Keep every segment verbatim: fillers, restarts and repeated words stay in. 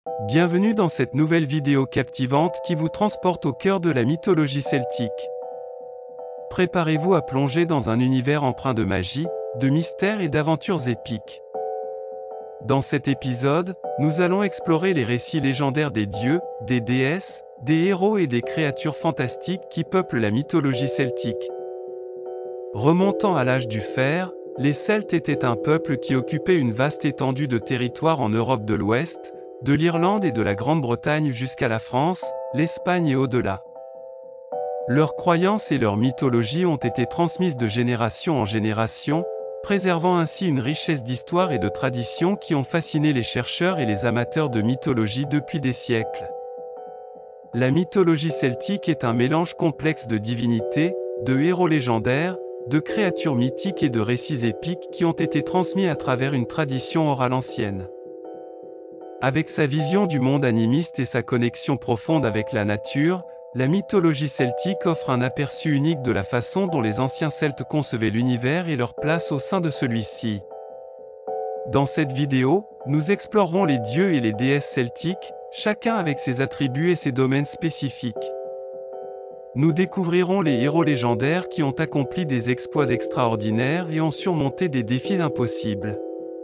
Bienvenue dans cette nouvelle vidéo captivante qui vous transporte au cœur de la mythologie celtique. Préparez-vous à plonger dans un univers empreint de magie, de mystère et d'aventures épiques. Dans cet épisode, nous allons explorer les récits légendaires des dieux, des déesses, des héros et des créatures fantastiques qui peuplent la mythologie celtique. Remontant à l'âge du fer, les Celtes étaient un peuple qui occupait une vaste étendue de territoire en Europe de l'Ouest, de l'Irlande et de la Grande-Bretagne jusqu'à la France, l'Espagne et au-delà. Leurs croyances et leur mythologie ont été transmises de génération en génération, préservant ainsi une richesse d'histoire et de traditions qui ont fasciné les chercheurs et les amateurs de mythologie depuis des siècles. La mythologie celtique est un mélange complexe de divinités, de héros légendaires, de créatures mythiques et de récits épiques qui ont été transmis à travers une tradition orale ancienne. Avec sa vision du monde animiste et sa connexion profonde avec la nature, la mythologie celtique offre un aperçu unique de la façon dont les anciens Celtes concevaient l'univers et leur place au sein de celui-ci. Dans cette vidéo, nous explorerons les dieux et les déesses celtiques, chacun avec ses attributs et ses domaines spécifiques. Nous découvrirons les héros légendaires qui ont accompli des exploits extraordinaires et ont surmonté des défis impossibles.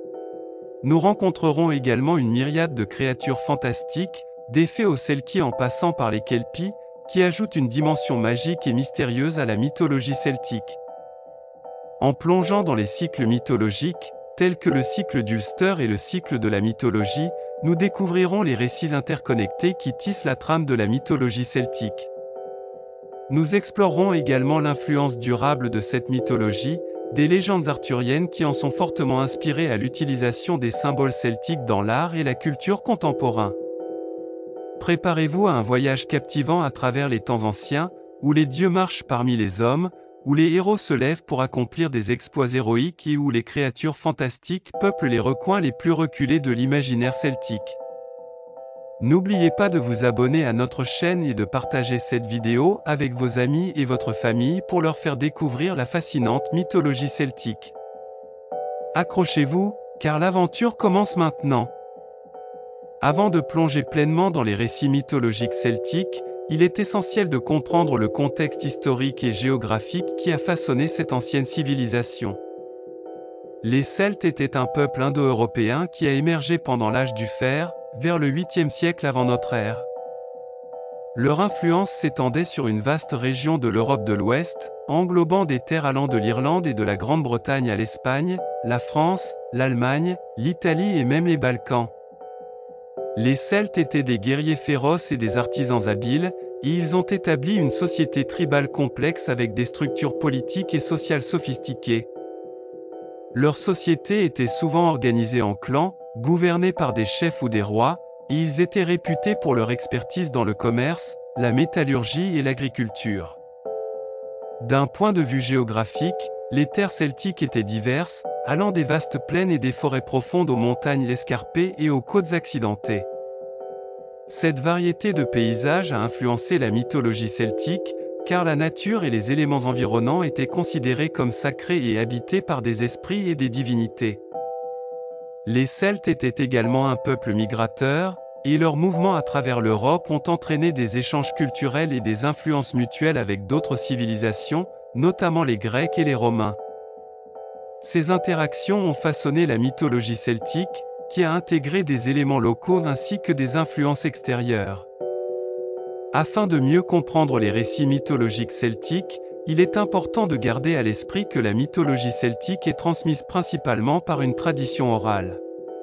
Nous rencontrerons également une myriade de créatures fantastiques, des fées aux Selkis en passant par les Kelpies, qui ajoutent une dimension magique et mystérieuse à la mythologie celtique. En plongeant dans les cycles mythologiques, tels que le cycle d'Ulster et le cycle de la mythologie, nous découvrirons les récits interconnectés qui tissent la trame de la mythologie celtique. Nous explorerons également l'influence durable de cette mythologie, des légendes arthuriennes qui en sont fortement inspirées à l'utilisation des symboles celtiques dans l'art et la culture contemporain. Préparez-vous à un voyage captivant à travers les temps anciens, où les dieux marchent parmi les hommes, où les héros se lèvent pour accomplir des exploits héroïques et où les créatures fantastiques peuplent les recoins les plus reculés de l'imaginaire celtique. N'oubliez pas de vous abonner à notre chaîne et de partager cette vidéo avec vos amis et votre famille pour leur faire découvrir la fascinante mythologie celtique. Accrochez-vous, car l'aventure commence maintenant. Avant de plonger pleinement dans les récits mythologiques celtiques, il est essentiel de comprendre le contexte historique et géographique qui a façonné cette ancienne civilisation. Les Celtes étaient un peuple indo-européen qui a émergé pendant l'âge du fer, vers le huitième siècle avant notre ère. Leur influence s'étendait sur une vaste région de l'Europe de l'Ouest, englobant des terres allant de l'Irlande et de la Grande-Bretagne à l'Espagne, la France, l'Allemagne, l'Italie et même les Balkans. Les Celtes étaient des guerriers féroces et des artisans habiles, et ils ont établi une société tribale complexe avec des structures politiques et sociales sophistiquées. Leur société était souvent organisée en clans, gouvernés par des chefs ou des rois, et ils étaient réputés pour leur expertise dans le commerce, la métallurgie et l'agriculture. D'un point de vue géographique, les terres celtiques étaient diverses, allant des vastes plaines et des forêts profondes aux montagnes escarpées et aux côtes accidentées. Cette variété de paysages a influencé la mythologie celtique, car la nature et les éléments environnants étaient considérés comme sacrés et habités par des esprits et des divinités. Les Celtes étaient également un peuple migrateur, et leurs mouvements à travers l'Europe ont entraîné des échanges culturels et des influences mutuelles avec d'autres civilisations, notamment les Grecs et les Romains. Ces interactions ont façonné la mythologie celtique, qui a intégré des éléments locaux ainsi que des influences extérieures. Afin de mieux comprendre les récits mythologiques celtiques, il est important de garder à l'esprit que la mythologie celtique est transmise principalement par une tradition orale.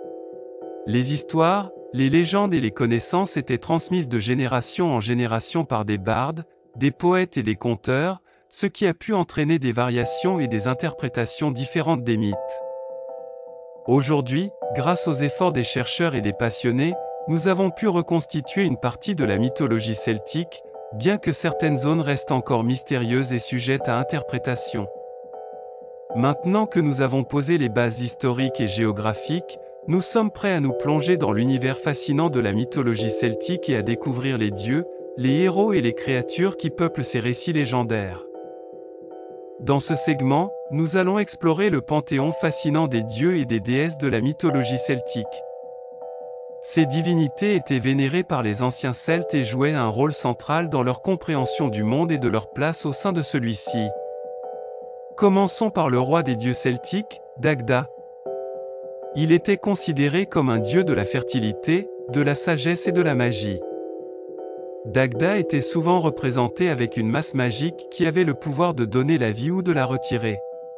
Les histoires, les légendes et les connaissances étaient transmises de génération en génération par des bardes, des poètes et des conteurs, ce qui a pu entraîner des variations et des interprétations différentes des mythes. Aujourd'hui, grâce aux efforts des chercheurs et des passionnés, nous avons pu reconstituer une partie de la mythologie celtique, bien que certaines zones restent encore mystérieuses et sujettes à interprétation. Maintenant que nous avons posé les bases historiques et géographiques, nous sommes prêts à nous plonger dans l'univers fascinant de la mythologie celtique et à découvrir les dieux, les héros et les créatures qui peuplent ces récits légendaires. Dans ce segment, nous allons explorer le panthéon fascinant des dieux et des déesses de la mythologie celtique. Ces divinités étaient vénérées par les anciens Celtes et jouaient un rôle central dans leur compréhension du monde et de leur place au sein de celui-ci. Commençons par le roi des dieux celtiques, Dagda. Il était considéré comme un dieu de la fertilité, de la sagesse et de la magie. Dagda était souvent représenté avec une masse magique qui avait le pouvoir de donner la vie ou de la retirer.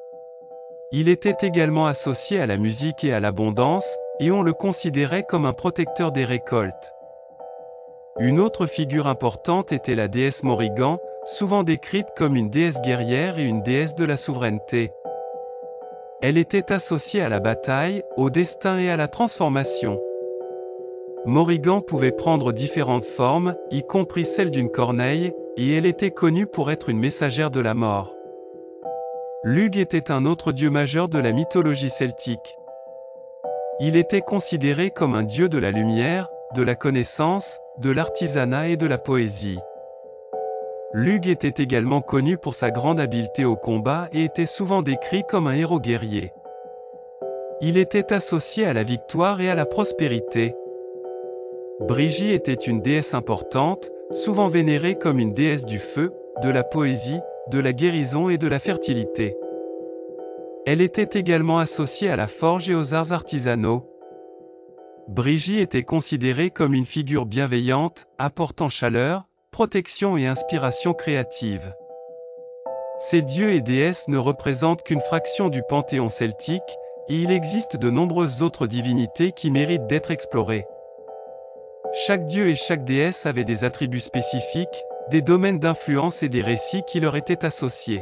Il était également associé à la musique et à l'abondance, et on le considérait comme un protecteur des récoltes. Une autre figure importante était la déesse Morrigan, souvent décrite comme une déesse guerrière et une déesse de la souveraineté. Elle était associée à la bataille, au destin et à la transformation. Morrigan pouvait prendre différentes formes, y compris celle d'une corneille, et elle était connue pour être une messagère de la mort. Lugh était un autre dieu majeur de la mythologie celtique. Il était considéré comme un dieu de la lumière, de la connaissance, de l'artisanat et de la poésie. Lugh était également connu pour sa grande habileté au combat et était souvent décrit comme un héros guerrier. Il était associé à la victoire et à la prospérité. Brigitte était une déesse importante, souvent vénérée comme une déesse du feu, de la poésie, de la guérison et de la fertilité. Elle était également associée à la forge et aux arts artisanaux. Brigitte était considérée comme une figure bienveillante, apportant chaleur, protection et inspiration créative. Ces dieux et déesses ne représentent qu'une fraction du panthéon celtique, et il existe de nombreuses autres divinités qui méritent d'être explorées. Chaque dieu et chaque déesse avaient des attributs spécifiques, des domaines d'influence et des récits qui leur étaient associés.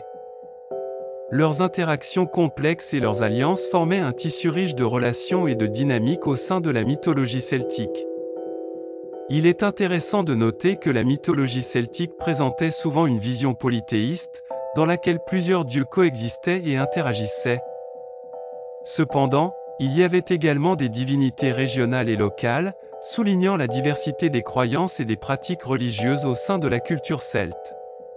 Leurs interactions complexes et leurs alliances formaient un tissu riche de relations et de dynamiques au sein de la mythologie celtique. Il est intéressant de noter que la mythologie celtique présentait souvent une vision polythéiste, dans laquelle plusieurs dieux coexistaient et interagissaient. Cependant, il y avait également des divinités régionales et locales, soulignant la diversité des croyances et des pratiques religieuses au sein de la culture celte.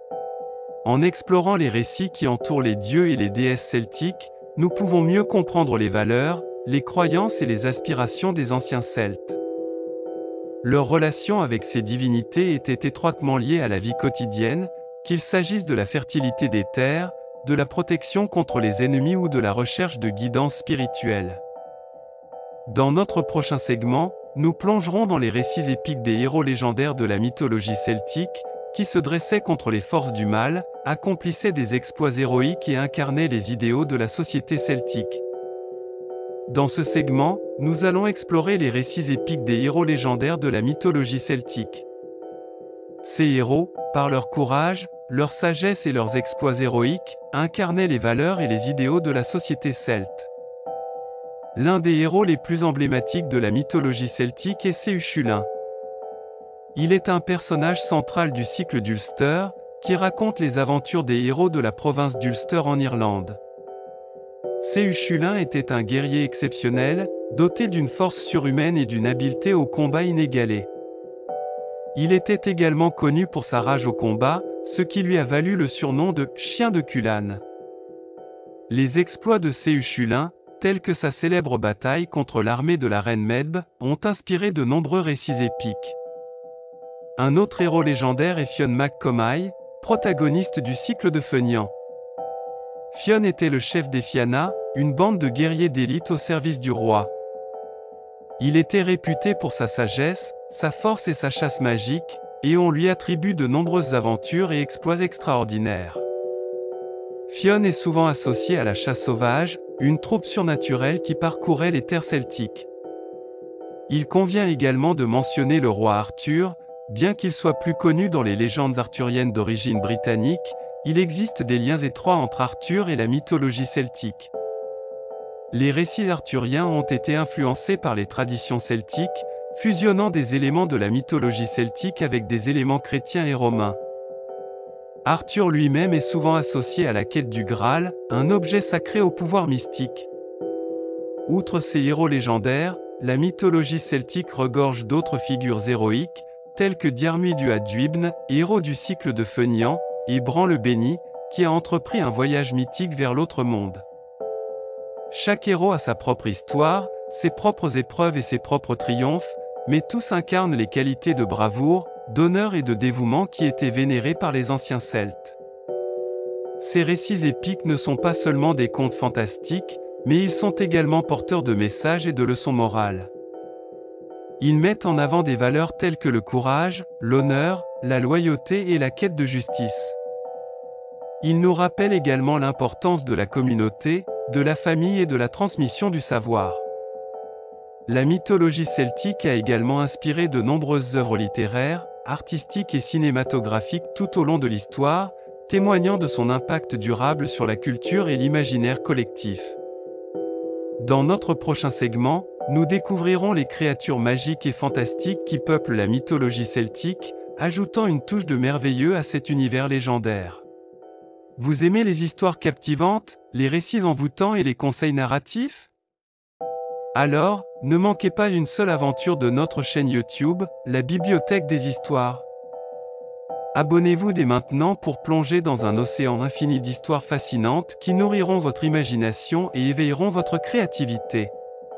En explorant les récits qui entourent les dieux et les déesses celtiques, nous pouvons mieux comprendre les valeurs, les croyances et les aspirations des anciens Celtes. Leur relation avec ces divinités était étroitement liée à la vie quotidienne, qu'il s'agisse de la fertilité des terres, de la protection contre les ennemis ou de la recherche de guidance spirituelle. Dans notre prochain segment, nous plongerons dans les récits épiques des héros légendaires de la mythologie celtique, qui se dressaient contre les forces du mal, accomplissaient des exploits héroïques et incarnaient les idéaux de la société celtique. Dans ce segment, nous allons explorer les récits épiques des héros légendaires de la mythologie celtique. Ces héros, par leur courage, leur sagesse et leurs exploits héroïques, incarnaient les valeurs et les idéaux de la société celte. L'un des héros les plus emblématiques de la mythologie celtique est Séuchulin. Il est un personnage central du cycle d'Ulster, qui raconte les aventures des héros de la province d'Ulster en Irlande. Séuchulin était un guerrier exceptionnel, doté d'une force surhumaine et d'une habileté au combat inégalée. Il était également connu pour sa rage au combat, ce qui lui a valu le surnom de « chien de Culann ». Les exploits de Séuchulin, tels que sa célèbre bataille contre l'armée de la reine Medb, ont inspiré de nombreux récits épiques. Un autre héros légendaire est Fionn mac Comaill, protagoniste du cycle de Fenian. Fionn était le chef des Fianna, une bande de guerriers d'élite au service du roi. Il était réputé pour sa sagesse, sa force et sa chasse magique, et on lui attribue de nombreuses aventures et exploits extraordinaires. Fionn est souvent associé à la chasse sauvage, une troupe surnaturelle qui parcourait les terres celtiques. Il convient également de mentionner le roi Arthur. Bien qu'il soit plus connu dans les légendes arthuriennes d'origine britannique, il existe des liens étroits entre Arthur et la mythologie celtique. Les récits arthuriens ont été influencés par les traditions celtiques, fusionnant des éléments de la mythologie celtique avec des éléments chrétiens et romains. Arthur lui-même est souvent associé à la quête du Graal, un objet sacré au pouvoir mystique. Outre ces héros légendaires, la mythologie celtique regorge d'autres figures héroïques, tels que Diarmuid du Hadduibn, héros du cycle de Fenian, et Bran le Béni, qui a entrepris un voyage mythique vers l'autre monde. Chaque héros a sa propre histoire, ses propres épreuves et ses propres triomphes, mais tous incarnent les qualités de bravoure, d'honneur et de dévouement qui étaient vénérées par les anciens Celtes. Ces récits épiques ne sont pas seulement des contes fantastiques, mais ils sont également porteurs de messages et de leçons morales. Ils mettent en avant des valeurs telles que le courage, l'honneur, la loyauté et la quête de justice. Ils nous rappellent également l'importance de la communauté, de la famille et de la transmission du savoir. La mythologie celtique a également inspiré de nombreuses œuvres littéraires, artistiques et cinématographiques tout au long de l'histoire, témoignant de son impact durable sur la culture et l'imaginaire collectif. Dans notre prochain segment, nous découvrirons les créatures magiques et fantastiques qui peuplent la mythologie celtique, ajoutant une touche de merveilleux à cet univers légendaire. Vous aimez les histoires captivantes, les récits envoûtants et les conseils narratifs? Alors, ne manquez pas une seule aventure de notre chaîne YouTube, la Bibliothèque des Histoires. Abonnez-vous dès maintenant pour plonger dans un océan infini d'histoires fascinantes qui nourriront votre imagination et éveilleront votre créativité.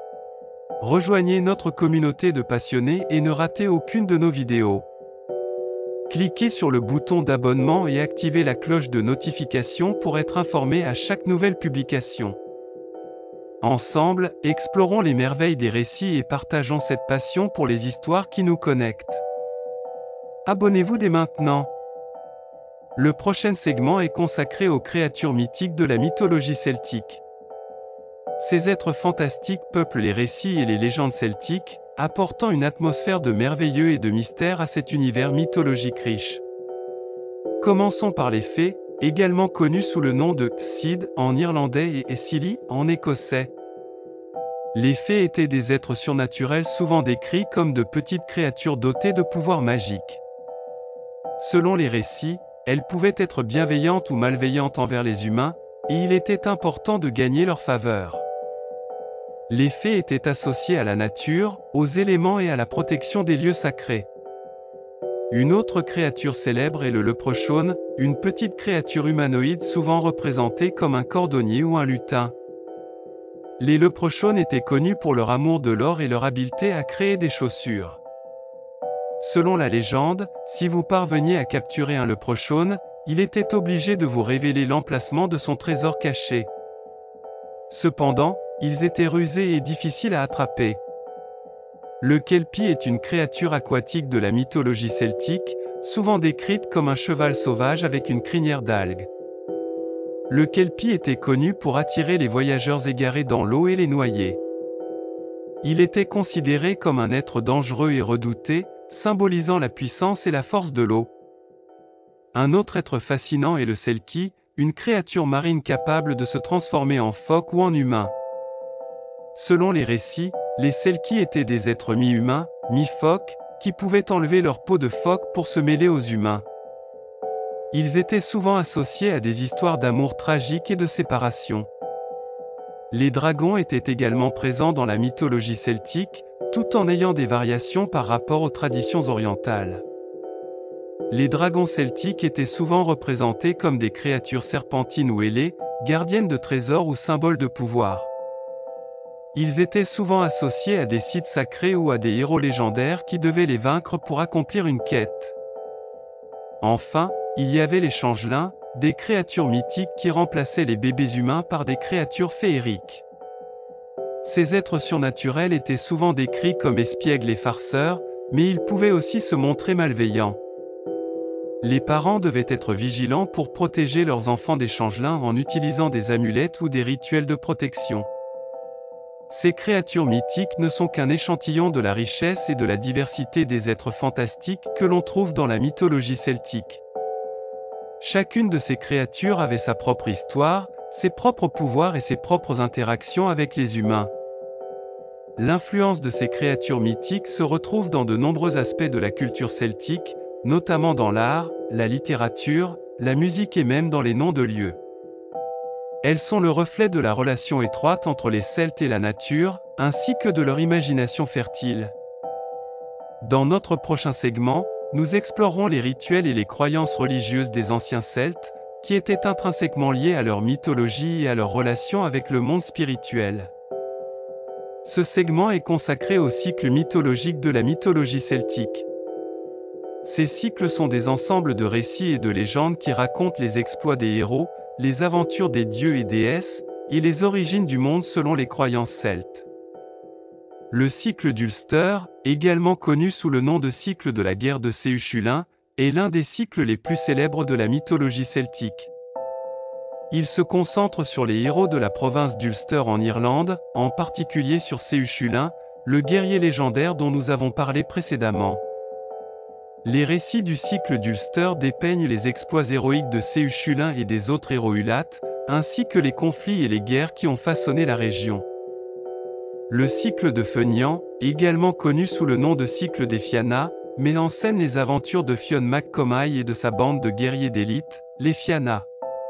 Rejoignez notre communauté de passionnés et ne ratez aucune de nos vidéos. Cliquez sur le bouton d'abonnement et activez la cloche de notification pour être informé à chaque nouvelle publication. Ensemble, explorons les merveilles des récits et partageons cette passion pour les histoires qui nous connectent. Abonnez-vous dès maintenant. Le prochain segment est consacré aux créatures mythiques de la mythologie celtique. Ces êtres fantastiques peuplent les récits et les légendes celtiques, apportant une atmosphère de merveilleux et de mystère à cet univers mythologique riche. Commençons par les fées, également connus sous le nom de Cid en irlandais et Silly en écossais. Les fées étaient des êtres surnaturels souvent décrits comme de petites créatures dotées de pouvoirs magiques. Selon les récits, elles pouvaient être bienveillantes ou malveillantes envers les humains, et il était important de gagner leur faveur. Les fées étaient associées à la nature, aux éléments et à la protection des lieux sacrés. Une autre créature célèbre est le leprechaun, une petite créature humanoïde souvent représentée comme un cordonnier ou un lutin. Les leprechauns étaient connus pour leur amour de l'or et leur habileté à créer des chaussures. Selon la légende, si vous parveniez à capturer un leprechaun, il était obligé de vous révéler l'emplacement de son trésor caché. Cependant, ils étaient rusés et difficiles à attraper. Le kelpie est une créature aquatique de la mythologie celtique, souvent décrite comme un cheval sauvage avec une crinière d'algues. Le kelpie était connu pour attirer les voyageurs égarés dans l'eau et les noyer. Il était considéré comme un être dangereux et redouté, symbolisant la puissance et la force de l'eau. Un autre être fascinant est le selkie, une créature marine capable de se transformer en phoque ou en humain. Selon les récits, les selkies étaient des êtres mi-humains, mi-phoques, qui pouvaient enlever leur peau de phoque pour se mêler aux humains. Ils étaient souvent associés à des histoires d'amour tragiques et de séparation. Les dragons étaient également présents dans la mythologie celtique, tout en ayant des variations par rapport aux traditions orientales. Les dragons celtiques étaient souvent représentés comme des créatures serpentines ou ailées, gardiennes de trésors ou symboles de pouvoir. Ils étaient souvent associés à des sites sacrés ou à des héros légendaires qui devaient les vaincre pour accomplir une quête. Enfin, il y avait les changelins, des créatures mythiques qui remplaçaient les bébés humains par des créatures féeriques. Ces êtres surnaturels étaient souvent décrits comme espiègles et farceurs, mais ils pouvaient aussi se montrer malveillants. Les parents devaient être vigilants pour protéger leurs enfants des changelins en utilisant des amulettes ou des rituels de protection. Ces créatures mythiques ne sont qu'un échantillon de la richesse et de la diversité des êtres fantastiques que l'on trouve dans la mythologie celtique. Chacune de ces créatures avait sa propre histoire, ses propres pouvoirs et ses propres interactions avec les humains. L'influence de ces créatures mythiques se retrouve dans de nombreux aspects de la culture celtique, notamment dans l'art, la littérature, la musique et même dans les noms de lieux. Elles sont le reflet de la relation étroite entre les Celtes et la nature, ainsi que de leur imagination fertile. Dans notre prochain segment, nous explorerons les rituels et les croyances religieuses des anciens Celtes, qui étaient intrinsèquement liés à leur mythologie et à leur relation avec le monde spirituel. Ce segment est consacré au cycle mythologique de la mythologie celtique. Ces cycles sont des ensembles de récits et de légendes qui racontent les exploits des héros, les aventures des dieux et déesses, et les origines du monde selon les croyances celtes. Le cycle d'Ulster, également connu sous le nom de cycle de la guerre de Séuchulin, est l'un des cycles les plus célèbres de la mythologie celtique. Il se concentre sur les héros de la province d'Ulster en Irlande, en particulier sur Séuchulin, le guerrier légendaire dont nous avons parlé précédemment. Les récits du cycle d'Ulster dépeignent les exploits héroïques de Séuchulin et des autres héros ulates, ainsi que les conflits et les guerres qui ont façonné la région. Le cycle de Fenian, également connu sous le nom de cycle des Fianna, met en scène les aventures de Fionn McComai et de sa bande de guerriers d'élite, les Fianna.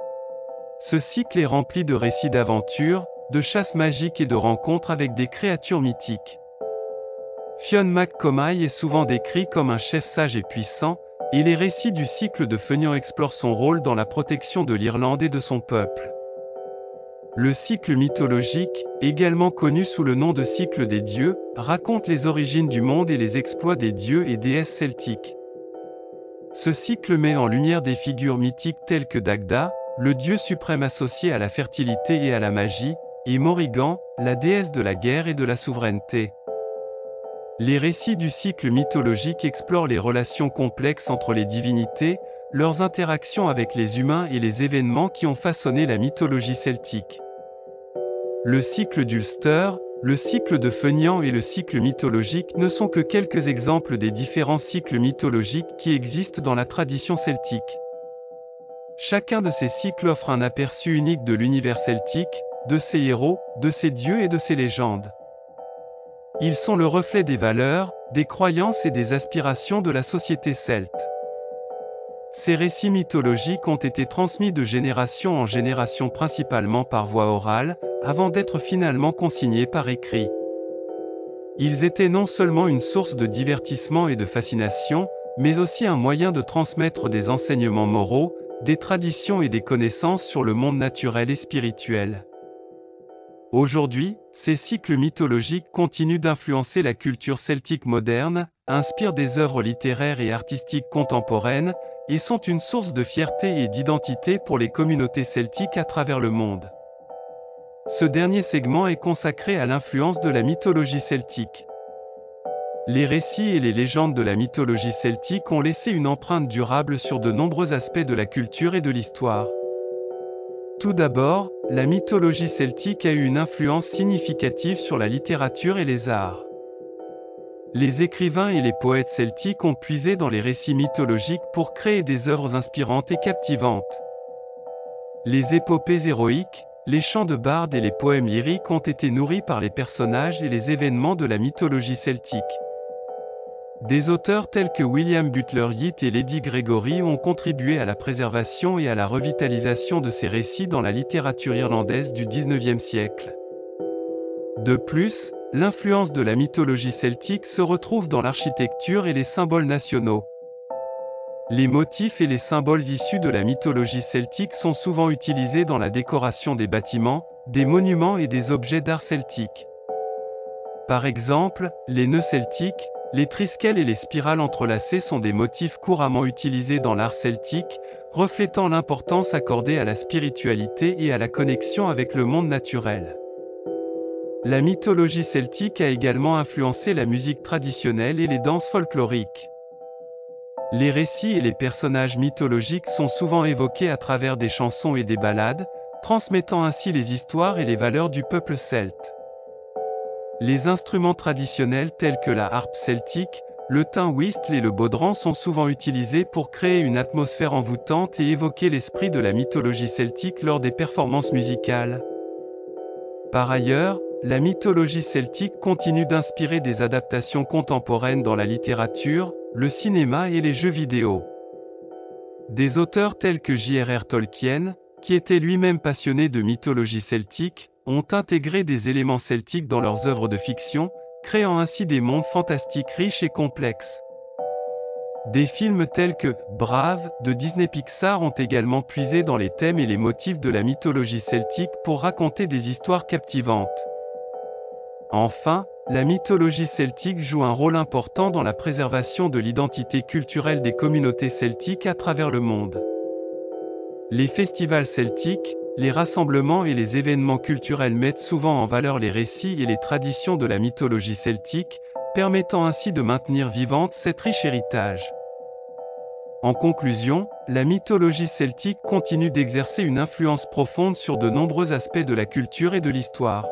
Ce cycle est rempli de récits d'aventures, de chasses magiques et de rencontres avec des créatures mythiques. Fionn McComai est souvent décrit comme un chef sage et puissant, et les récits du cycle de Fenian explorent son rôle dans la protection de l'Irlande et de son peuple. Le cycle mythologique, également connu sous le nom de cycle des dieux, raconte les origines du monde et les exploits des dieux et déesses celtiques. Ce cycle met en lumière des figures mythiques telles que Dagda, le dieu suprême associé à la fertilité et à la magie, et Morrigan, la déesse de la guerre et de la souveraineté. Les récits du cycle mythologique explorent les relations complexes entre les divinités, leurs interactions avec les humains et les événements qui ont façonné la mythologie celtique. Le cycle d'Ulster, le cycle de Fenian et le cycle mythologique ne sont que quelques exemples des différents cycles mythologiques qui existent dans la tradition celtique. Chacun de ces cycles offre un aperçu unique de l'univers celtique, de ses héros, de ses dieux et de ses légendes. Ils sont le reflet des valeurs, des croyances et des aspirations de la société celte. Ces récits mythologiques ont été transmis de génération en génération principalement par voie orale, avant d'être finalement consignés par écrit. Ils étaient non seulement une source de divertissement et de fascination, mais aussi un moyen de transmettre des enseignements moraux, des traditions et des connaissances sur le monde naturel et spirituel. Aujourd'hui, ces cycles mythologiques continuent d'influencer la culture celtique moderne, inspirent des œuvres littéraires et artistiques contemporaines, et sont une source de fierté et d'identité pour les communautés celtiques à travers le monde. Ce dernier segment est consacré à l'influence de la mythologie celtique. Les récits et les légendes de la mythologie celtique ont laissé une empreinte durable sur de nombreux aspects de la culture et de l'histoire. Tout d'abord, la mythologie celtique a eu une influence significative sur la littérature et les arts. Les écrivains et les poètes celtiques ont puisé dans les récits mythologiques pour créer des œuvres inspirantes et captivantes. Les épopées héroïques, les chants de bardes et les poèmes lyriques ont été nourris par les personnages et les événements de la mythologie celtique. Des auteurs tels que William Butler Yeats et Lady Gregory ont contribué à la préservation et à la revitalisation de ces récits dans la littérature irlandaise du dix-neuvième siècle. De plus, l'influence de la mythologie celtique se retrouve dans l'architecture et les symboles nationaux. Les motifs et les symboles issus de la mythologie celtique sont souvent utilisés dans la décoration des bâtiments, des monuments et des objets d'art celtique. Par exemple, les nœuds celtiques, les triskells et les spirales entrelacées sont des motifs couramment utilisés dans l'art celtique, reflétant l'importance accordée à la spiritualité et à la connexion avec le monde naturel. La mythologie celtique a également influencé la musique traditionnelle et les danses folkloriques. Les récits et les personnages mythologiques sont souvent évoqués à travers des chansons et des ballades, transmettant ainsi les histoires et les valeurs du peuple celte. Les instruments traditionnels tels que la harpe celtique, le tin whistle et le bodhran sont souvent utilisés pour créer une atmosphère envoûtante et évoquer l'esprit de la mythologie celtique lors des performances musicales. Par ailleurs, la mythologie celtique continue d'inspirer des adaptations contemporaines dans la littérature, le cinéma et les jeux vidéo. Des auteurs tels que J R R Tolkien, qui était lui-même passionné de mythologie celtique, ont intégré des éléments celtiques dans leurs œuvres de fiction, créant ainsi des mondes fantastiques riches et complexes. Des films tels que Brave de Disney Pixar ont également puisé dans les thèmes et les motifs de la mythologie celtique pour raconter des histoires captivantes. Enfin, la mythologie celtique joue un rôle important dans la préservation de l'identité culturelle des communautés celtiques à travers le monde. Les festivals celtiques, les rassemblements et les événements culturels mettent souvent en valeur les récits et les traditions de la mythologie celtique, permettant ainsi de maintenir vivante cette riche héritage. En conclusion, la mythologie celtique continue d'exercer une influence profonde sur de nombreux aspects de la culture et de l'histoire.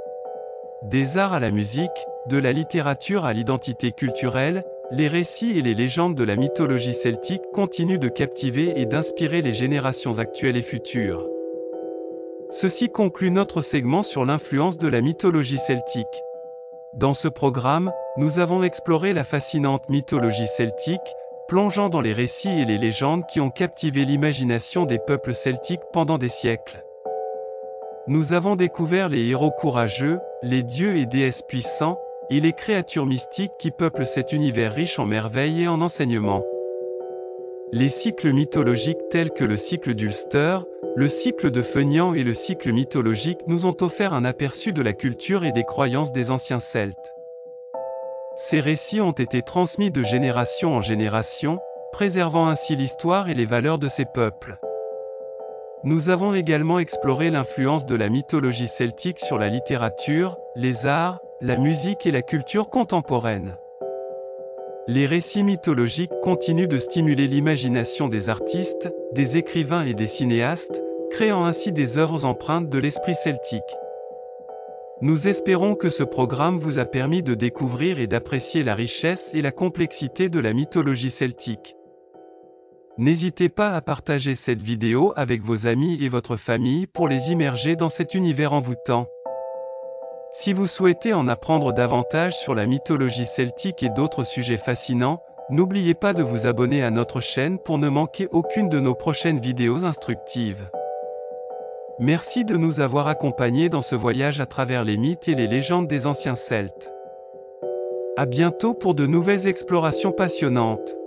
Des arts à la musique, de la littérature à l'identité culturelle, les récits et les légendes de la mythologie celtique continuent de captiver et d'inspirer les générations actuelles et futures. Ceci conclut notre segment sur l'influence de la mythologie celtique. Dans ce programme, nous avons exploré la fascinante mythologie celtique, plongeant dans les récits et les légendes qui ont captivé l'imagination des peuples celtiques pendant des siècles. Nous avons découvert les héros courageux, les dieux et déesses puissants, et les créatures mystiques qui peuplent cet univers riche en merveilles et en enseignements. Les cycles mythologiques tels que le cycle d'Ulster, le cycle de Fenian et le cycle mythologique nous ont offert un aperçu de la culture et des croyances des anciens Celtes. Ces récits ont été transmis de génération en génération, préservant ainsi l'histoire et les valeurs de ces peuples. Nous avons également exploré l'influence de la mythologie celtique sur la littérature, les arts, la musique et la culture contemporaine. Les récits mythologiques continuent de stimuler l'imagination des artistes, des écrivains et des cinéastes, créant ainsi des œuvres empreintes de l'esprit celtique. Nous espérons que ce programme vous a permis de découvrir et d'apprécier la richesse et la complexité de la mythologie celtique. N'hésitez pas à partager cette vidéo avec vos amis et votre famille pour les immerger dans cet univers envoûtant. Si vous souhaitez en apprendre davantage sur la mythologie celtique et d'autres sujets fascinants, n'oubliez pas de vous abonner à notre chaîne pour ne manquer aucune de nos prochaines vidéos instructives. Merci de nous avoir accompagnés dans ce voyage à travers les mythes et les légendes des anciens Celtes. À bientôt pour de nouvelles explorations passionnantes.